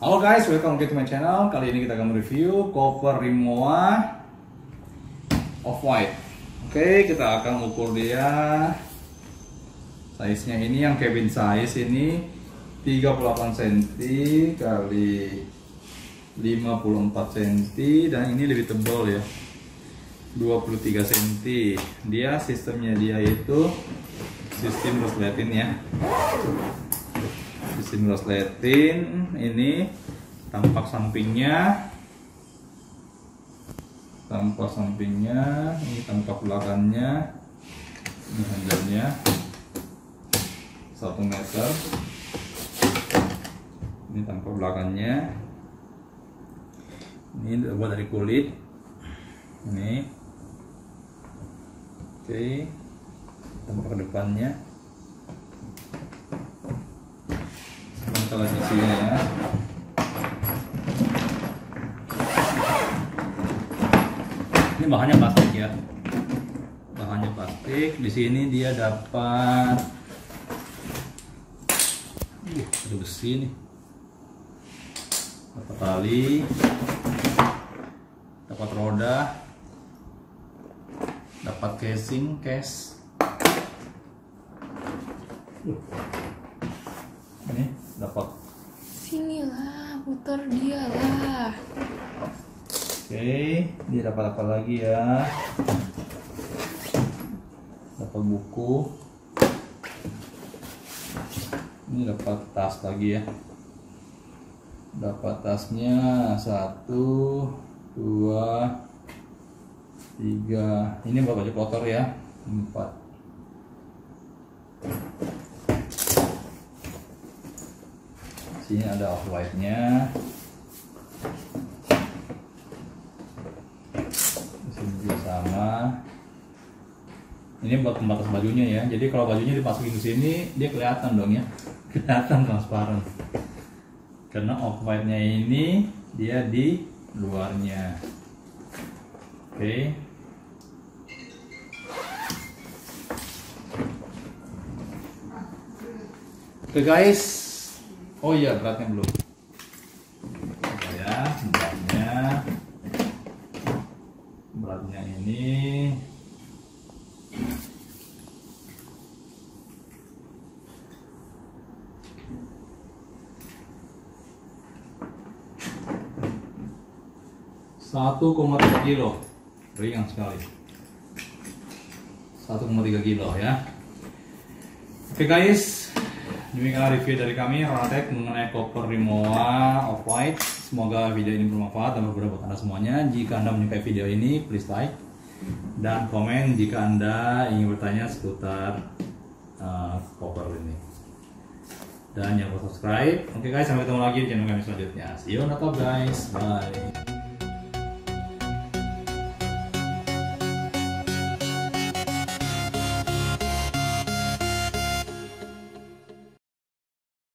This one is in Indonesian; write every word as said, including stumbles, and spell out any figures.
Halo guys, welcome back to my channel. Kali ini kita akan mereview koper Rimowa Off-White. Oke, kita akan ukur dia. Size-nya ini yang cabin size ini tiga puluh delapan sentimeter kali lima puluh empat sentimeter, dan ini lebih tebal ya, dua puluh tiga sentimeter. Dia sistemnya dia itu sistem resleting ya. Sistem resleting ini tampak sampingnya, tampak sampingnya, ini tampak belakangnya, ini handle-nya satu meter, ini tampak belakangnya, ini terbuat dari kulit, ini, oke, tampak ke depannya. Kalau sisinya ya, ini bahannya plastik ya, bahannya plastik. Di sini dia dapat, uh, ada besi nih, dapat tali, dapat roda, dapat casing, case. Uh. Ini dapat, sinilah putar dia lah. oke, dia dapat apa lagi ya, dapat buku, ini dapat tas lagi ya, dapat tasnya satu dua tiga, ini buat baju kotor ya, empat. Sini ada off-white-nya, sini juga sama. Ini buat pembatas bajunya ya. Jadi kalau bajunya dimasukin ke sini, dia kelihatan dong ya, kelihatan transparan. Karena off-white-nya ini dia di luarnya. Oke. Oke guys. Oh iya, beratnya belum. Coba ya, beratnya. Beratnya ini satu koma tiga kilo. Ringan sekali. satu koma tiga kilo ya. Oke guys, demikianlah review dari kami Ronatech mengenai koper Rimowa Off-White. Semoga video ini bermanfaat dan berguna buat Anda semuanya. Jika Anda menyukai video ini, please like dan komen jika Anda ingin bertanya seputar uh, koper ini. Dan jangan lupa subscribe. Oke guys, sampai ketemu lagi di channel kami selanjutnya. See you on the top guys. Bye.